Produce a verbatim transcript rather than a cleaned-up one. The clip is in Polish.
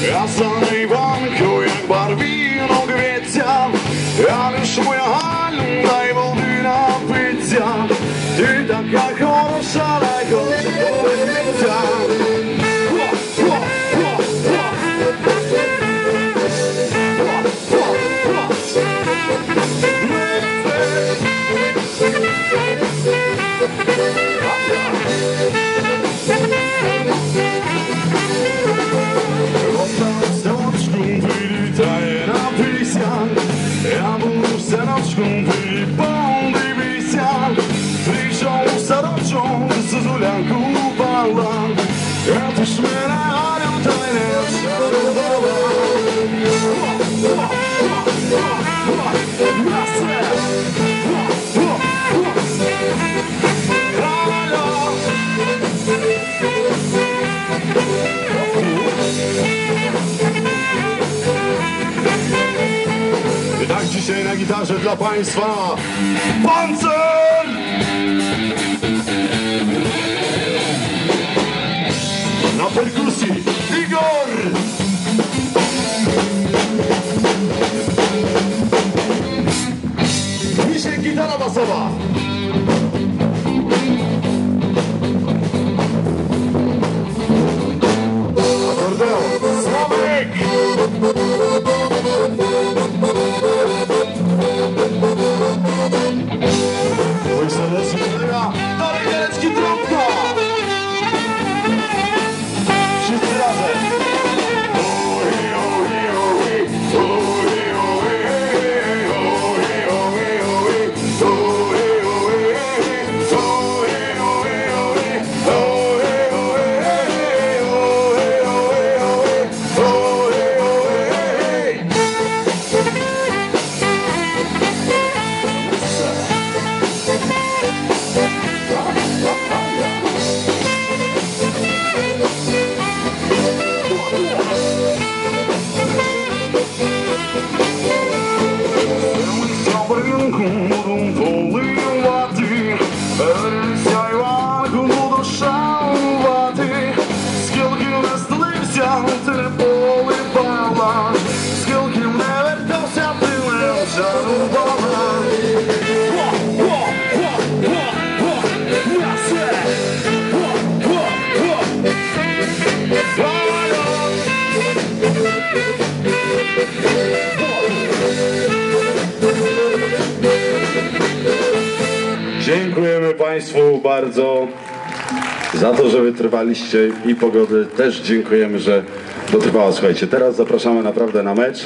Ja samej banku jak barwino kwieciam, ja już moja Haluna i wody napicia. Ty taka хороша, ale chodź powiedza. Ja budu se nočkom pri bondi visjan, pričom sa nočom se zuljanku upala. Ja ti šmene haljam taj nešarovala. Nese! Hala! Tak dzisiaj na gitarze dla Państwa Pancer! Na perkusji Igor! Misiek gitara basowa! Akordeon Sławek! Mój serdeczny kolega Dalej Derecki Trąbka! Wszyscy razem! Dziękujemy Państwu bardzo za to, że wytrwaliście i pogody też dziękujemy, że dotrwała. Słuchajcie, teraz zapraszamy naprawdę na mecz.